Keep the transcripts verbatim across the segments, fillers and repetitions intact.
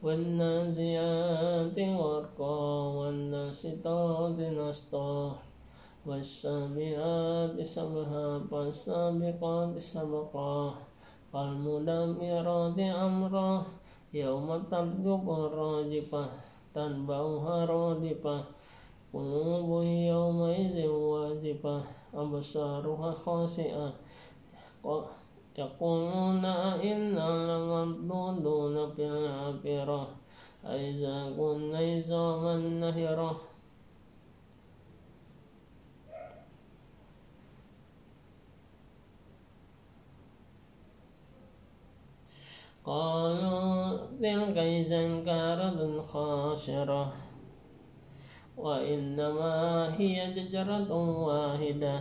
والنازعات غرقا والناشطات نشطا والسابحات سبحا فالسابقات سبقا فالمدبرات أمرا يوم ترجف الراجفة تتبعها رادفة قلوب يومئذ واجفة أبصارها خاشعة يقولون أئنا لمردودون في الحافرة أئذا كنا عظاما نخرة قالوا تلك إذا كرة خاسرة وإنما هي شجرة واحدة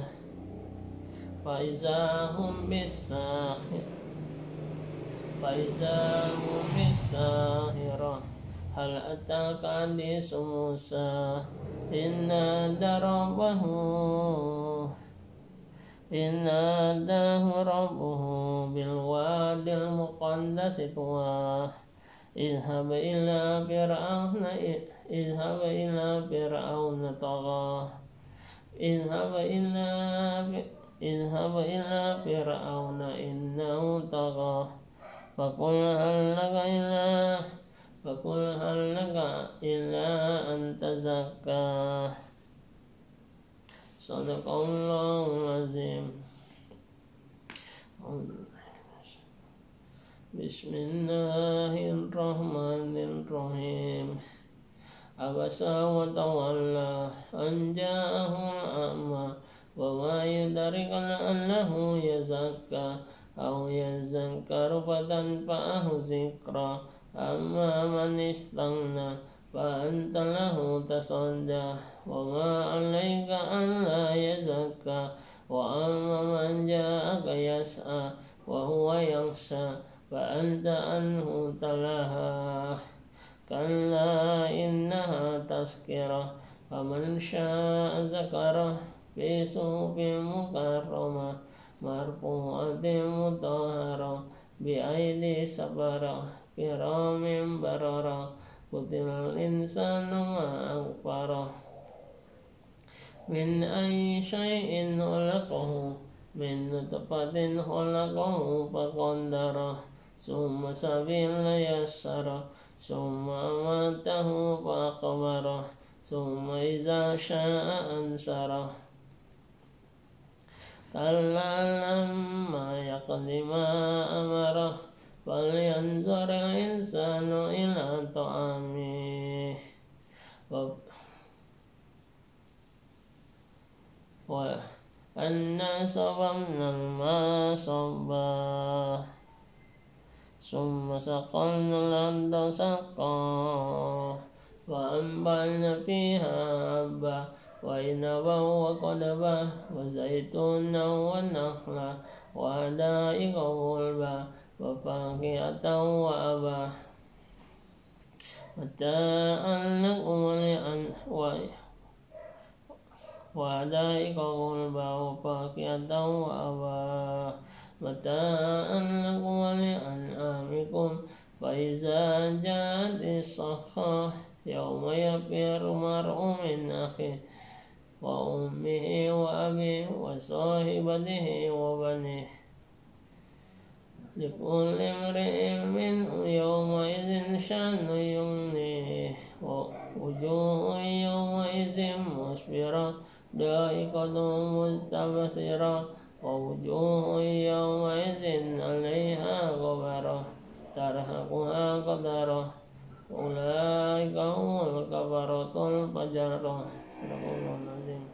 فإذا هم بالساهرة فإذا هم بالساهرة هل أتاك حديث موسى إذ نادى ربه إذ ناداه ربه بالواد المقدس طوى اذهب إلى فرعون اذهب إلى فرعون طغى اذهب إلى اذهب إلى فرعون إنه طغى فقل هل لك إلى فقل هل لك إلى أن تزكى صدق الله العظيم. بسم الله الرحمن الرحيم. عبس وتولى أن جاءه الأعمى وما يدرك لعله يزكى أو يذكر فتنفعه الذكرى أما من استغنى فأنت له تصدى وما عليك ألا يزكى وأما من جاءك يسعى وهو يخشى فأنت عنه تلهى كلا إنها تذكرة فمن شاء ذكره في صحف مكرمة مرفوعة مطهرة بأيدي سفرة كرام بررة قتل الإنسان ما أكفره من أي شيء خلقه من نطفة خلقه فقدره ثم سبيل يسره ثم أماته فأقبره ثم إذا شاء أنشره كلا لما يقض ما أمره فلينظر الإنسان إلى طعامه وأنا صببنا الماء صبا ثم سقينا الأرض سقا فأنبتنا فيها حبا وعنبا وقضبا وزيتونا ونخلا وحدائق غلبا وفاكهة وأبا متاعا لكم ولأنعامكم وحدائق غلبا وفاكهة وأبا متاعا لكم ولأنعامكم فإذا جاءت الصخرة يوم يفر المرء من أخيه وأمه وأبيه وصاحبته وبنيه لكل امرئ منهم يومئذ شأن يغنيه ووجوه يومئذ مسفرة ضاحكة مستبشرة ووجوه يومئذ عليها غبرة ترهقها قترة أولئك هم الكفرة الفجرة. صدق الله العظيم.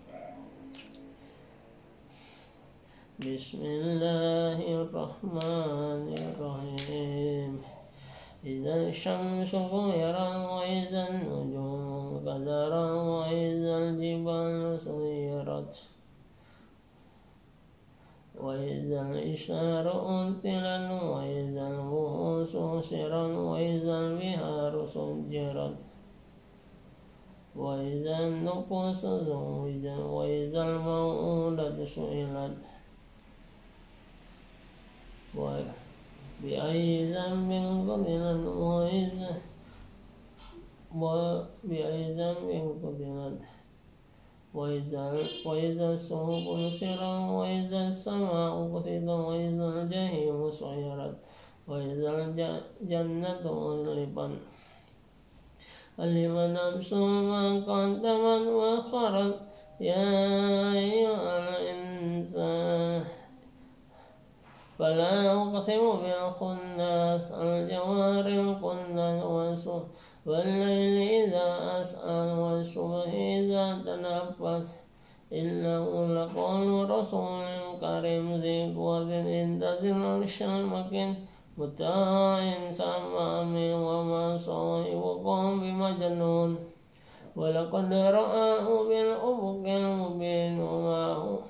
بسم الله الرحمن الرحيم. إذا الشمس كورت وإذا النجوم كدرت وإذا الجبال سيرت وإذا الإشار أنطلت وإذا الوحوش حشرت وإذا البحار سجرت وإذا النفوس زوجت وإذا الموءودة سئلت بأي ذنب قتلت وإذا وبأي ذنب قتلت وإذا وإذا الصحف نشرت وإذا السماء كشطت وإذا الجحيم سعرت وإذا الجنة أزلفت علمت نفس ما قدمت وأخرت يا أيها الإنسان فلا أقسم بالخناس الجوار الكناس والليل إذا أسعى والصبح إذا تنفس إنه لقول رسول كريم ذي قوة عند ذي العرش المكين مطاع ثم أمين وما صاحبكم بمجنون ولقد رآه بالأفق المبين وما هو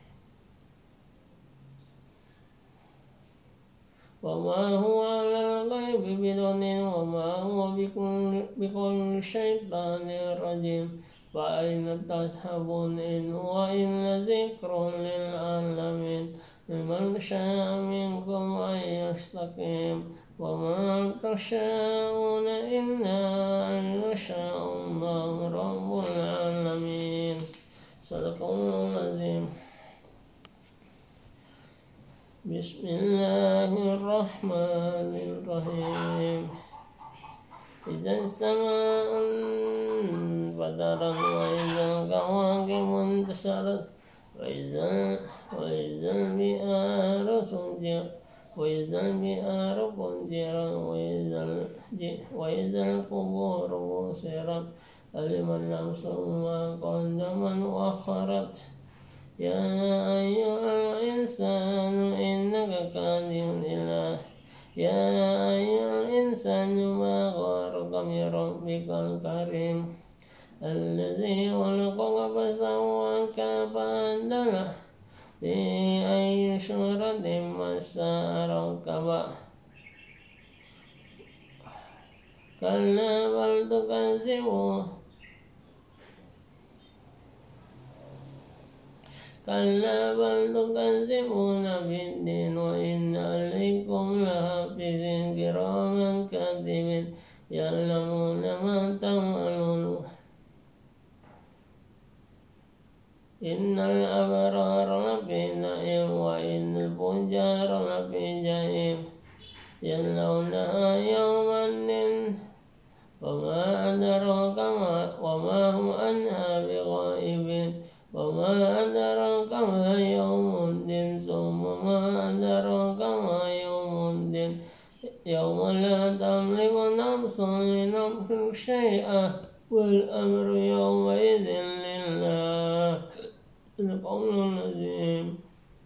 وما هو على الغيب بضنين وما هو بكل, بكل شيطان رجيم فأين تذهبون إن هو إلا ذكر للعالمين لمن شاء منكم أن يستقيم وما تشاءون إلا أن يشاء الله رب العالمين صدق الله العظيم. بسم الله الرحمن الرحيم إذا السماء انفطرت وإذا الكواكب انتثرت وإذا وإذا البحار سجرت وإذا البحار فجرت وإذا وإذا القبور بصرت علمت نفس ما قدمت وأخرت يا أيها الإنسان إنك كادح إلى يا أيها الإنسان ما غرك بربك الكريم الذي خلقك فسواك فعدلك في أي صورة ما شاء ركبك كلا بل تكذبون كلا بل تكذبون بالدين وإن عليكم لحافظين كراما كاتبين يعلمون ما تعملون إن الأبرار لفي نعيم وإن الفجار لفي جحيم يصلونها يوما وما أدراك وما هم عنها بغائبين وما أدراك ما يوم الدين ثم ما أدراك ما يوم الدين يوم لا تملك نفس لنفس شيئا والأمر يومئذ لله القول العظيم.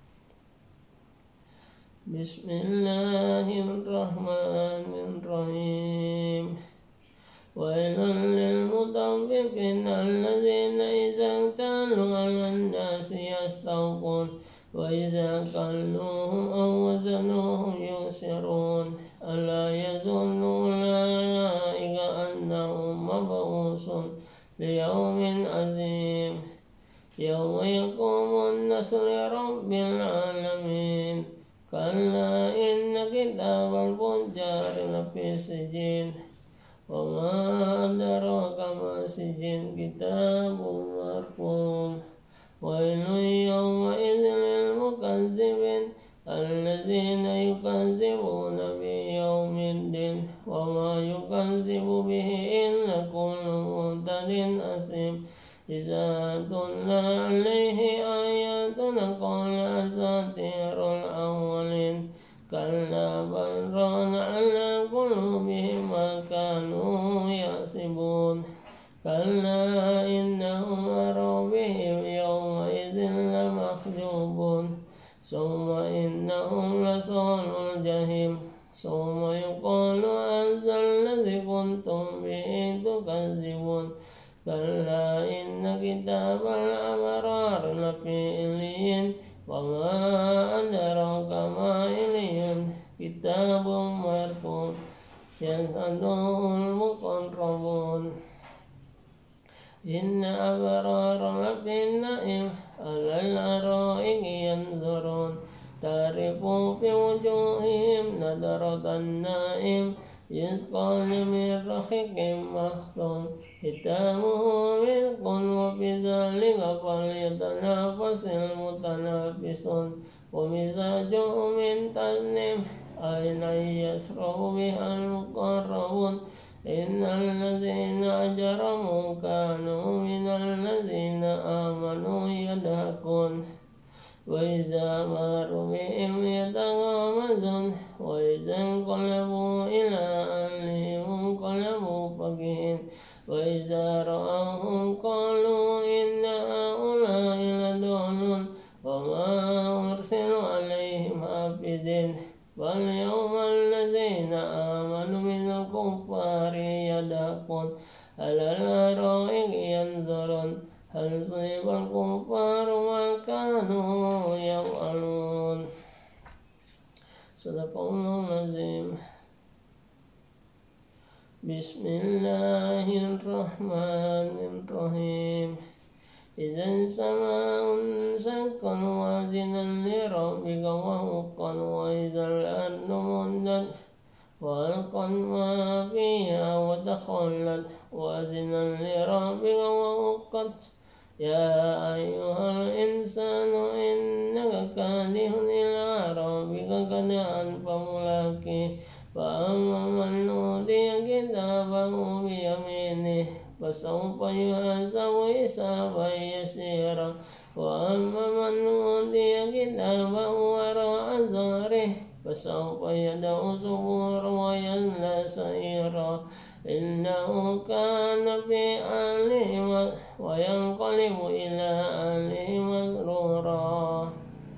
بسم الله الرحمن الرحيم ويل للمطففين الذين إذا كانوا على الناس يستوفون وإذا كلوهم أو وزنوهم يخسرون ألا يظن أولئك أنهم مبعوثون ليوم عظيم يوم يقوم الناس لرب العالمين كلا إن كتاب الفجار لفي سجين وما أدراك ما سجين كتاب مرقوم ويل يومئذ للمكذبين الذين يكذبون بيوم الدين وما يكذب به إلا كل معتد أثيم إذا تتلى عليه آياتنا قال أساطير الأولين كلا بل ران على قلوبهم ما كانوا يكسبون كلا إنهم عن ربهم يومئذ لمحجوبون ثم إنهم لصال الجحيم ثم يقال هذا الذي كنتم به تكذبون كلا إن كتاب الأبرار لفي عليين وما أدراك ما عليين كتاب مرقوم يشهده المقربون إن أبرار لفي النعيم على الأرائك ينظرون تعرف في وجوههم نضرة النائم يسقون من رحيق مختوم ختامه مسك وفي ذلك فليتنافس المتنافسون ومزاجه من تسنيم عينا يشرب بها المقربون إن الذين أجرموا كانوا من الذين آمنوا يضحكون وإذا مروا بهم يتغامزون وإذا انقلبوا إلى أهلهم انقلبوا فكهين وإذا رأوهم قالوا إن هؤلاء لضالون وما أرسلوا عليهم حافظين فاليوم الذين آمنوا من الكفار يضحكون على الأرائك ينظرون هل صيب الكفار ما كانوا يفعلون. صدق الله العظيم. بسم الله الرحمن الرحيم. إذا السماء انشقت وازنا لربك وحقا وإذا الأرض مدت وألقت ما فيها وتخلت وازنا لربك وحقت يا أيها الإنسان إنك كادح إلى ربك كدحا فملاقيه فأما من أوتي كتابه بيمينه فسوف يحاسب حسابا يسيرا وأما من أوتي كتابه وراء ظهره فسوف يدعو ثبورا ويصلى سعيرا إنه كان في أهله وينقلب إلى أهله مسرورا.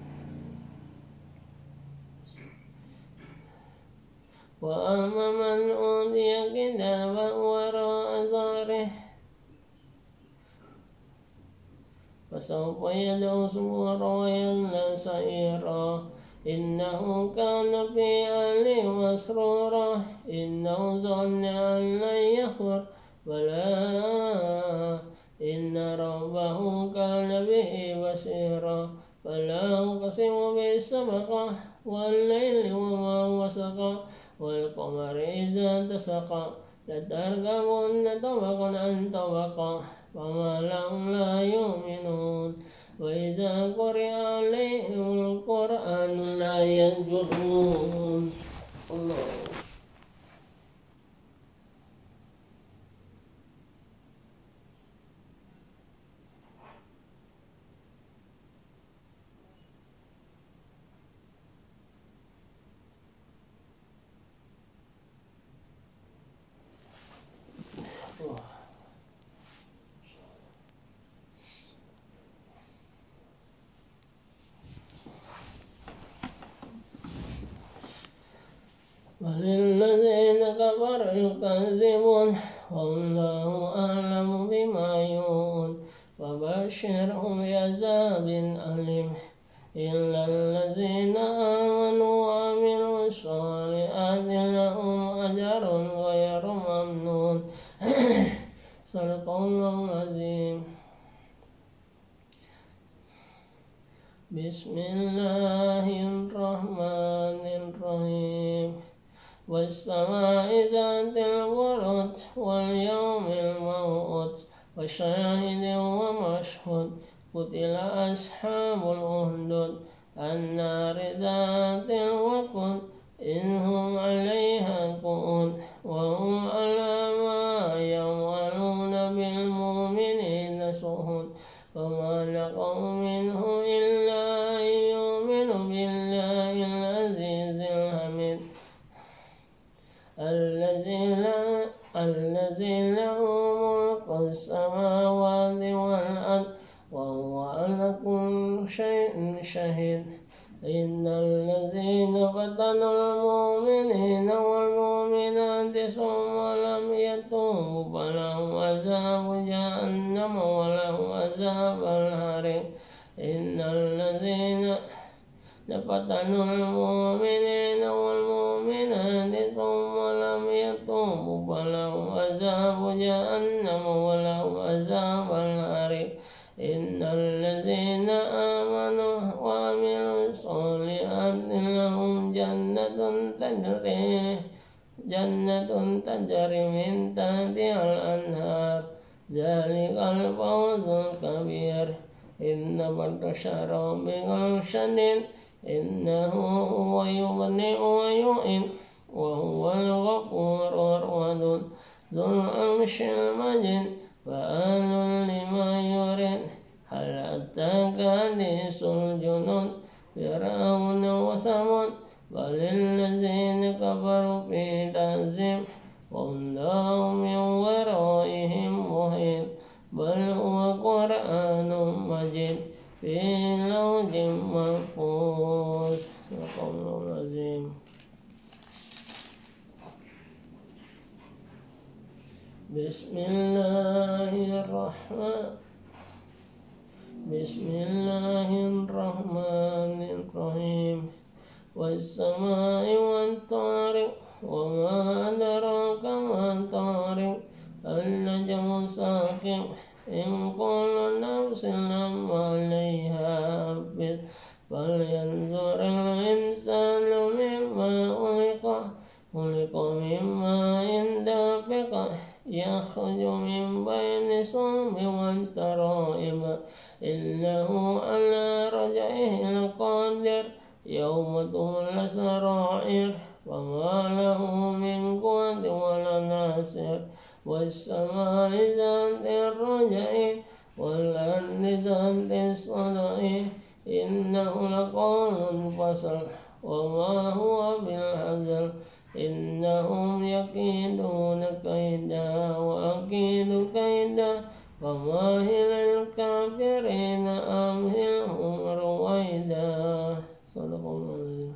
وأما من أوتي كتابه وراء ظهره فسوف يدعو ثبورا ويصلى سعيرا إنه كان في أهله مسرورا إنه ظن أن لن يحور بلى إن ربه كان به بصيرا فلا أقسم بالسبق والليل وما وسق والقمر إذا اتسق لتركبن طبقا عن طبق فما لهم لا يؤمنون وإذا قرئ عليهم القرآن لا يسجدون. الله. وللذين كفروا يكذبون والله أعلم بما يوعون فبشرهم بعذاب أليم إلا الذين آمنوا وعملوا الصالحات لهم أجر غير ممنون. صدق الله العظيم. بسم الله الرحمن الرحيم. والسماء ذات البروج واليوم الموعود وشاهد ومشهود قتل أصحاب الأخدود النار ذات الوقود إذ هم عليها قعود وهم على ما يفعلون بالمؤمنين شهود وما نقموا منهم إلا أن يؤمنوا بالله العزيز الحميد الذي له ملك السماوات والأرض وهو على كل شيء شهيد. إن الذين فتنوا المؤمنين والمؤمنات ثم لم يتوبوا فلهم عذاب جهنم ولهم عذاب الحريق. إن الذين فتنوا المؤمنين والمؤمنات ثم لم يتوبوا فلهم عذاب جهنم ولهم عذاب الحريق. إن الذين آمنوا وعملوا الصالحات تجري جنة تجري من تحتها الأنهار ذلك الفوز الكبير إن بطش ربك لشديد إنه هو يبدئ ويعيد وهو الغفور الودود ذو العرش المجيد فعال لما يريد هل أتاك حديث الجنود فرعون وثمود بل الذين كفروا في تعذيب والله من ورائهم محيط بل هو قرآن مجيد في لوح محفوظ. صدق الله العظيم. بسم الله الرحمن بسم الله الرحمن الرحيم والسماء والطارق وما أدراك ما الطارق النجم الثاقب إن كل نفس لما عليها حافظ فلينظر الإنسان مما خلق خلق من ماء دافق يخرج من بين صلب والترائب إنه على رجعه لقادر يوم تبلى السرائر وما له من قوة ولا ناصر والسماء ذات الرجع والأرض ذات الصدع إنه لقول فصل وما هو بالهزل إنهم يكيدون كيدا وأكيد كيدا فمهل الكافرين أمهلهم رويدا. صدق الله العظيم.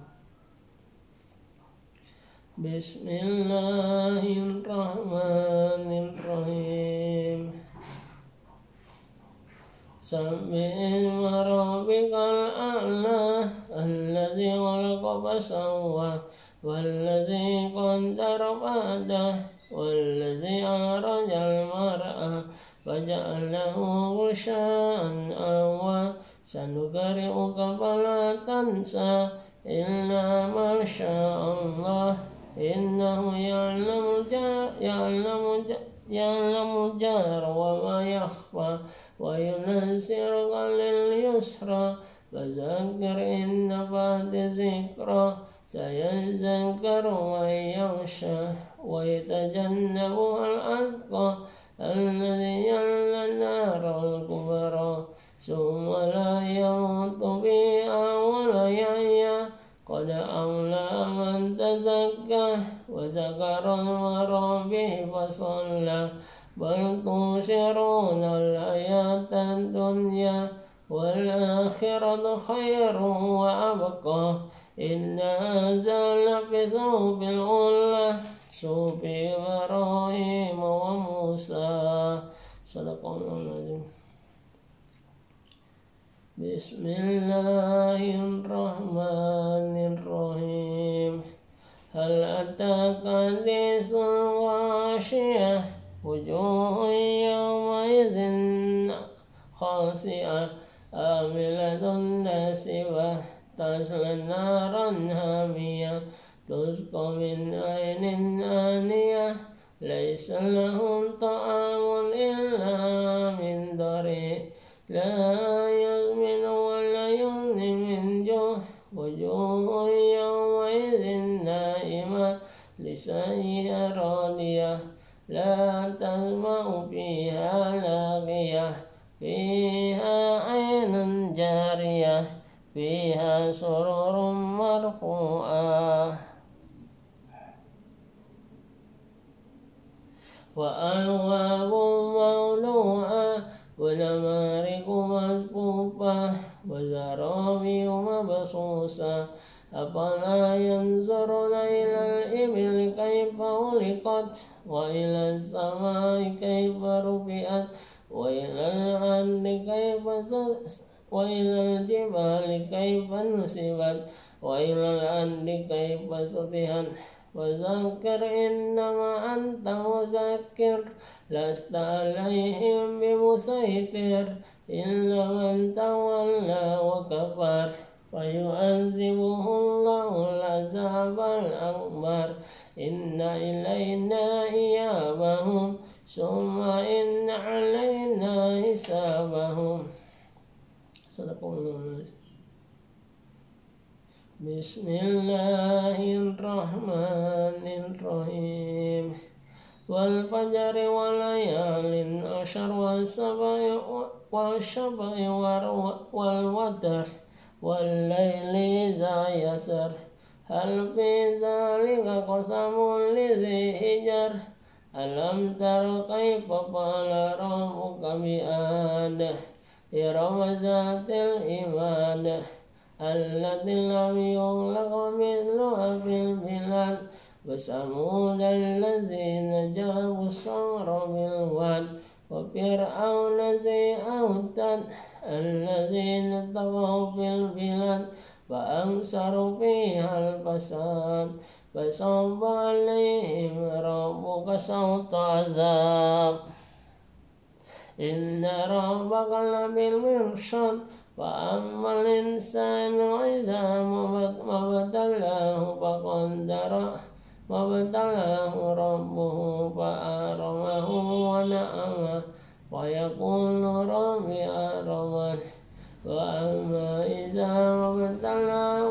بسم الله الرحمن الرحيم سبح اسم ربك الأعلى الذي خلق فسوى والذي قدر فهدى والذي أخرج المرعى فجعله غثاء أحوى سنقرئك فلا تنسى إلا ما شاء الله إنه يعلم الجهر يعلم يعلم الجهر وما يخفى وينذرك لليسرى فذكر إن نفعت الذكرى سيذكر من يخشى ويتجنبها الأتقى الذي يصلى النار الكبرى ثم لا يموت فيها ولا يحيا قد أولى من تزكى وذكر اسم ربه فصلى بل تؤثرون الحياة الدنيا والآخرة خير وأبقى إن هذا لفي صحف الأولى صحف إبراهيم وموسى. صدق الله العظيم. بسم الله الرحمن الرحيم هل أتاك حديث الغاشية وجوه يومئذ خاسئة عاملة ناصبة تصلى نارا حامية تسقى من عين آنية ليس لهم طعام إلا من ضريع لا يسمن ولا يغني من جوع وجوه يومئذ نائمة لسعيها راضية لا تسمع فيها لاغية فيها عين جارية فيها سرر مرفوعة وأكواب موضوعة ونمارق مصفوفة وزرابي مبثوثة أفلا ينظرون إلى الإبل كيف خلقت وإلى السماء كيف رفعت وإلى الأرض كيف وإلى الجبال كيف نصبت وإلى الأرض كيف سطحت وذكر إنما أنت مذكر لست عليهم بمسيطر إلا من تولى وكفر فيعذبه الله العذاب الأكبر إن إلينا إيابهم ثم إن علينا حسابهم. صدق الله. بسم الله الرحمن الرحيم. والفجر وليال عشر والشفع والوتر والليل إذا يسر هل في ذلك قسم لذي حجر ألم تر كيف فعل ربك بعاد إرم ذات العماد التي لم يخلق مثلها في البلاد وثمود الذين جابوا الصخر بالواد وفرعون ذي الأوتاد الذين طغوا في البلاد فأكثروا فيها الفساد فصب عليهم ربك صوت عذاب إن ربك لبالمرصاد فأما الإنسان إذا ما ابتلاه فقدر ما ابتلاه ربه فأكرمه ونعمه ويقول ربي أكرمن وأما إذا ما ابتلاه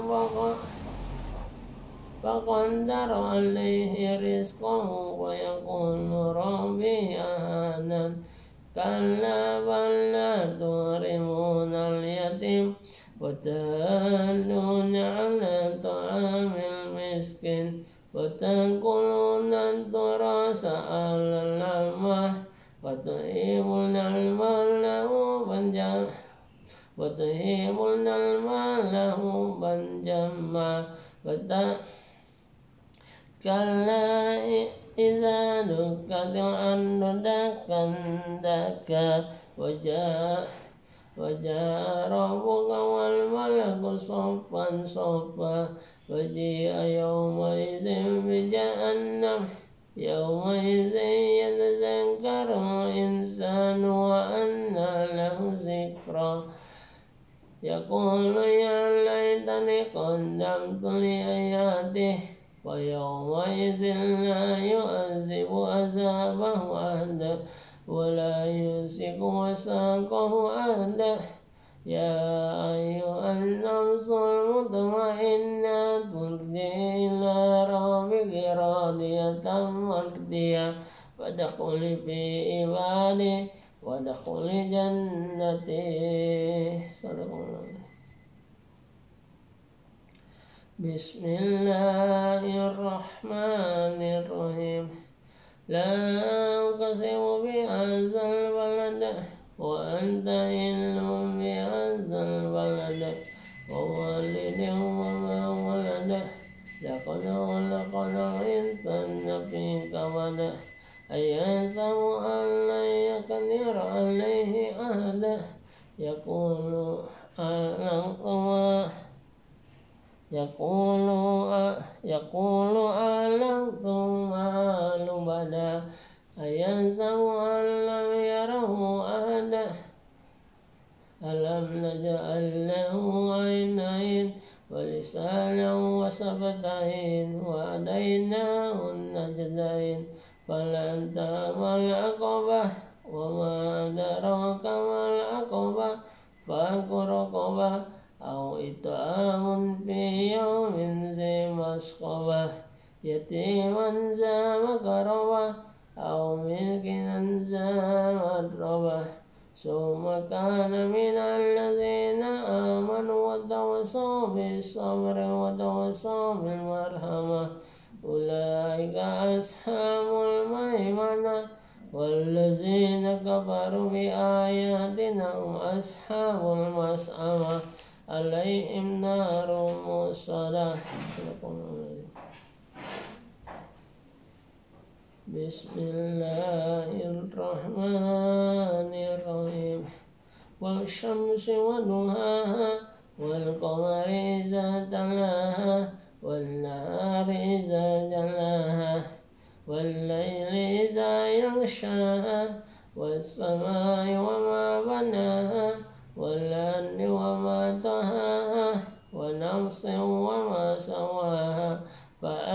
فقدر عليه رزقه ويقول ربي أهانن كلا بل لا تكرمون اليتيم وتحاضون على طعام المسكين وتأكلون التراث أكلا لما وتحبون المال حبا وتحبون المال حبا جما كلا إذا دكت الأرض دكا دكا وجاء وجاء ربك والملك صفا صفا وجيء يومئذ بجهنم يومئذ يتذكر الإنسان وأنى له ذكرى يقول يا ليتني قدمت لحياته ويومئذ لا يعذب عذابه أحد ولا يوثق وثاقه أحد يا أيها النفس المطمئنة ارجعي إلى ربك راضية مرضية فادخلي في عبادي وادخلي جنتي. صدق الله. بسم الله الرحمن الرحيم. لا أقسم بهذا البلد وأنت حل بهذا البلد ووالد وما ولد لقد خلقنا الإنسان في كبد أيحسب أن لن يقدر عليه أحد يقول أهلكت يقول يقول أهلكت مال بدا أيحسب أن لم يره أحد ألم نجعل له عينين ولسانا وشفتين وهديناه النجدين فلن تعمل العقبة وما أدراك ما العقبة فك رقبة أو إطعام في يوم ذي مسغبة يتيما ذا مقربة أو مسكينا ذا متربة ثم كان من الذين آمنوا وتواصوا بالصبر وتواصوا بالمرحمة أولئك أصحاب الميمنة والذين كفروا بآياتنا هم أصحاب المشأمة عليهم نار مؤصدة. بسم الله الرحمن الرحيم. والشمس وضحاها والقمر إذا تلاها والنهار إذا جلاها والليل إذا يغشاها والسماء وما بناها والأرض وما طحاها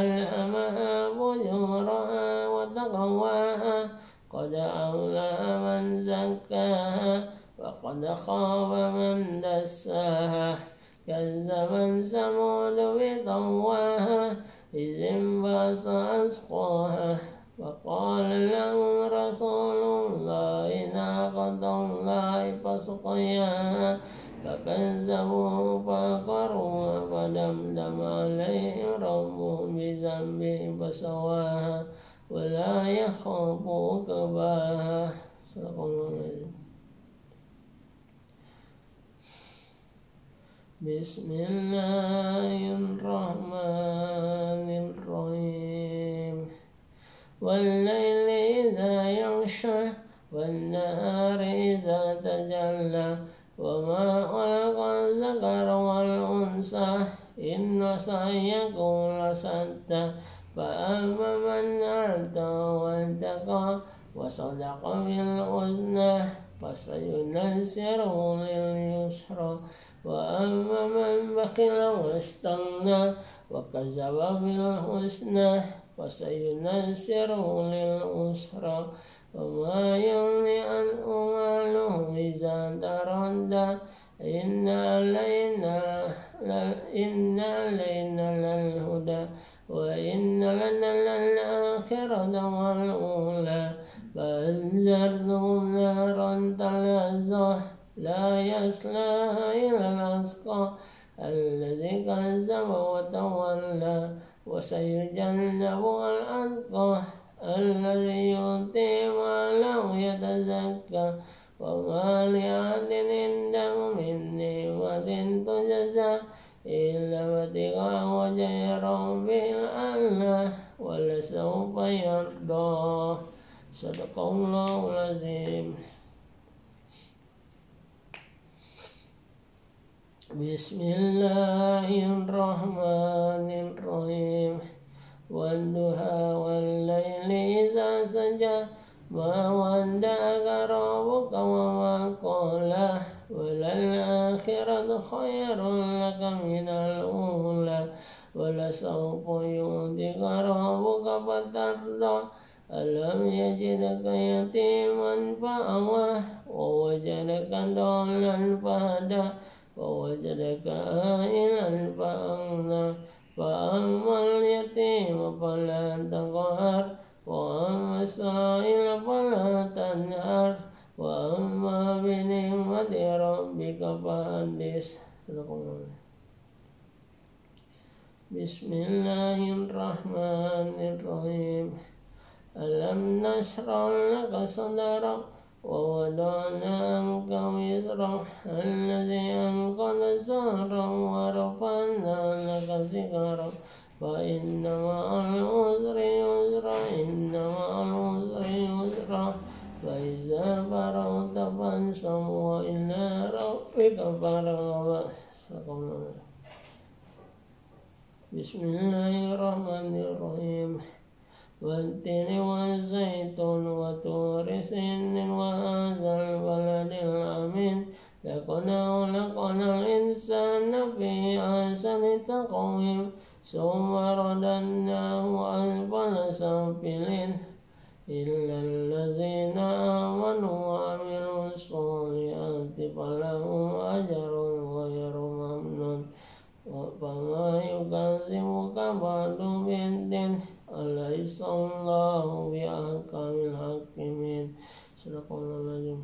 فألهمها فجورها وتقواها قد أفلح من زكاها وقد خاب من دساها كذبت ثمود بطغواها إذ انبعث أشقاها وقال لهم رسول الله ناقة الله فسقياها فكذبوه فعقروها فدمدم عليهم ربهم بذنبهم فسواها ولا يخاف عقباها. صدق الله العظيم. بسم الله الرحمن الرحيم والليل إذا يغشى والنهار إذا تجلى وما خلق الذكر والأنثى إن سعيكم لشتى فأما من أعطى واتقى وصدق بالحسنى فسييسره لليسرى وأما من بخل واستغنى وكذب بالحسنى فسييسره للعسرى وما يغني عنه ماله إذا تردى إن علينا إن علينا للهدى وإن لنا للآخرة والأولى فأنذرتهم نارا تلظى لا يصلاها إلا الأشقى الذي كذب وتولى وسيجنبها الأتقى الذي يؤتي ماله يتزكى وما لأحد عنده من نعمة تجزى إلا ابتغاء وجه ربه الأعلى ولسوف يرضى. صدق الله العظيم. بسم الله الرحمن الرحيم والضحى والليل إذا سجى ما ودعك ربك وما قلى وللآخرة خير لك من الأولى ولسوف يؤتيك ربك فترضى ألم يجدك يتيما فآوى ووجدك ضالا فهدى ووجدك عائلا فأغنى فأما اليتيم فلا تقهر وأما السائل فلا تنهر وأما بنعمة ربك فحدث. بسم الله الرحمن الرحيم ألم نشرح لك صدرك ووضعنا عنك وزرك الذي أنقض ظهرك ورفعنا لك ذكرك فإن مع العسر يسرا إن مع العسر يسرا فإذا فرغت فانصب وإلى ربك فارغب. بسم الله الرحمن الرحيم والتين والزيتون وطور سينين وهذا البلد الأمين لقد خلقنا الإنسان في أحسن تقويم ثم رددناه أسفل سافلين إلا الذين آمنوا وعملوا الصالحات فلهم أجر غير ممنون فما يكذبك بعد بالدين أليس الله بأحكم الحاكمين. صدق الله العظيم.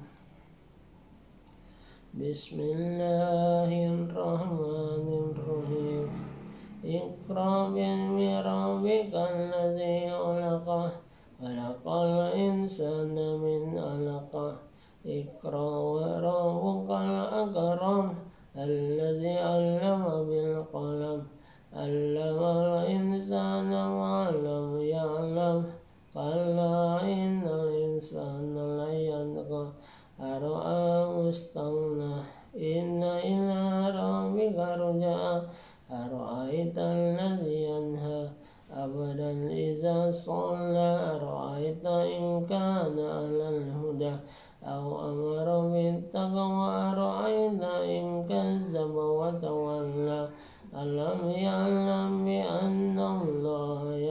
بسم الله الرحمن الرحيم اقرأ باسم ربك الذي خلق خلق الإنسان من علق اقرأ وربك الأكرم الذي علم بالقلم علم الإنسان ما لم يعلم كلا إن الإنسان ليطغى أن رآه استغنى إن إلى ربك رجعا أرأيت الذي ينهى أبدا إذا صلى أرأيت إن كان على الهدى أو أمر بالتقوى أرأيت إن كذب وتولى ألم يعلم بأن الله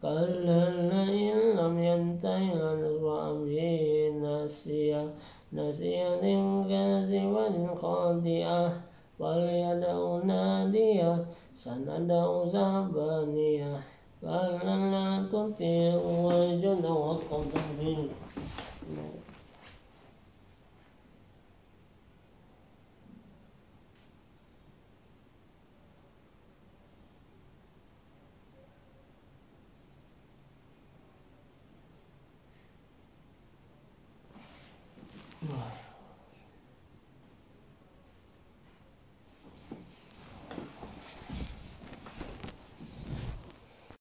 كلا لئن لم ينته لنسفعا بالناصية ناصية كاذبة خاطئة فليدع ناديه سندع زبانية كلا لا تطيعه واسجد واقترب. Wow.